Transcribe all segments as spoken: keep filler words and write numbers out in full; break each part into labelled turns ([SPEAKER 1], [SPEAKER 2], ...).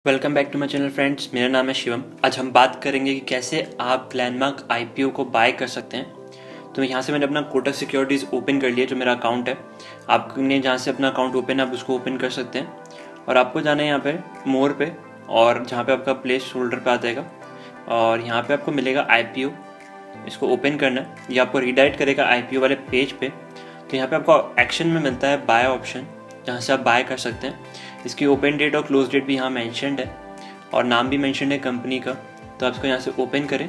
[SPEAKER 1] Welcome back to my channel friends. मेरा नाम है शिवम। आज हम बात करेंगे कि कैसे आप ग्लैनमार्क आईपीओ को बाय कर सकते हैं। तो यहाँ से मैंने अपना कोटक सिक्योरिटीज़ ओपन कर लिया, जो मेरा अकाउंट है। आपने जहाँ से अपना अकाउंट ओपन है आप उसको ओपन कर सकते हैं और आपको जाना है यहाँ पे मोर पे, और जहाँ पे आपका प्लेस होल्डर पे आ जाएगा और यहाँ पे आपको मिलेगा आईपीओ। इसको ओपन करना है, ये आपको रीडायरेक्ट करेगा आईपीओ वाले पेज पे। तो यहाँ पे आपको एक्शन में मिलता है बाय ऑप्शन, जहाँ से आप बाय कर सकते हैं। इसकी ओपन डेट और क्लोज डेट भी यहाँ मेंशन्ड है और नाम भी मेंशन्ड है कंपनी का। तो आप इसको यहाँ से ओपन करें।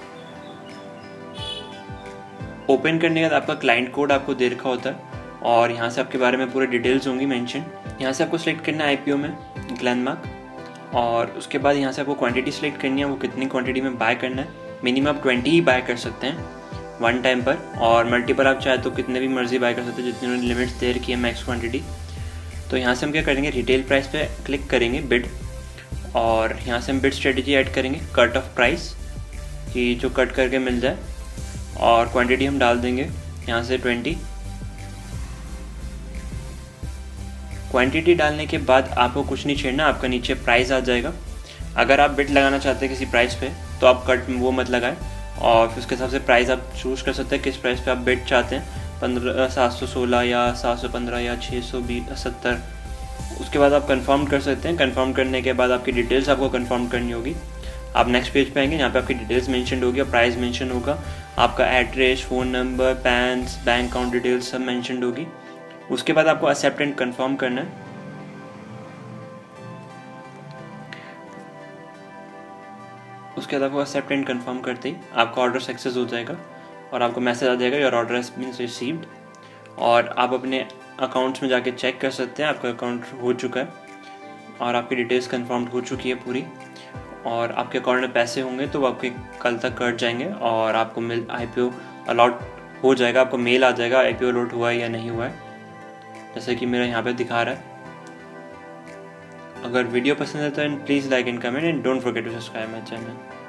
[SPEAKER 1] ओपन करने के बाद आपका क्लाइंट कोड आपको दे रखा होता है और यहाँ से आपके बारे में पूरे डिटेल्स होंगी मेंशन। यहाँ से आपको सिलेक्ट करना है आईपीओ में ग्लैनमार्क, और उसके बाद यहाँ से आपको क्वांटिटी सिलेक्ट करनी है, वो कितनी क्वांटिटी में बाय करना है। मिनिमम आप ट्वेंटी ही बाय कर सकते हैं वन टाइम पर, और मल्टीपल आप चाहे तो कितने भी मर्जी बाय कर सकते हैं, जितनी उन्होंने लिमिट्स दे रखी है मैक्स क्वांटिटी। तो यहाँ से हम क्या करेंगे, रिटेल प्राइस पे क्लिक करेंगे बिड, और यहाँ से हम बिड स्ट्रेटजी ऐड करेंगे कट ऑफ प्राइस कि जो कट करके मिल जाए, और क्वांटिटी हम डाल देंगे यहाँ से ट्वेंटी। क्वांटिटी डालने के बाद आपको कुछ नहीं छेड़ना, आपका नीचे प्राइस आ जाएगा। अगर आप बिड लगाना चाहते हैं किसी प्राइस पे तो आप कट वो मत लगाएं, और फिर उसके हिसाब से प्राइस आप चूज़ कर सकते हैं किस प्राइस पे आप बिड चाहते हैं, पंद्रह सात सौ सोलह या सात सौ पंद्रह या छः सौ बीस सत्तर। उसके बाद आप कंफर्म कर सकते हैं। कंफर्म करने के बाद आपकी डिटेल्स आपको कंफर्म करनी होगी। आप नेक्स्ट पेज पे आएंगे, यहाँ पे आपकी डिटेल्स मेंशन होगी और प्राइस मेंशन होगा, आपका address, phone number, PAN, bank account details सब मेंशन होगी। उसके बाद आपको एक्सेप्ट एंड कंफर्म करना है। उसके बाद आपको एक्सेप्ट एंड कंफर्म करते ही आपका ऑर्डर सक्सेस हो जाएगा और आपको मैसेज आ जाएगा your order has been received. और आप अपने अकाउंट्स में जाके चेक कर सकते हैं आपका अकाउंट हो चुका है और आपकी डिटेल्स कंफर्म हो चुकी है पूरी, और आपके अकाउंट में पैसे होंगे तो वो आपके कल तक कट जाएंगे और आपको मिल आईपीओ अलॉट हो जाएगा। आपको मेल आ जाएगा आईपीओ अलॉट हुआ है या नहीं हुआ है, जैसे कि मेरा यहाँ पे दिखा रहा है। अगर वीडियो पसंद है तो please like and comment and don't forget to subscribe my channel.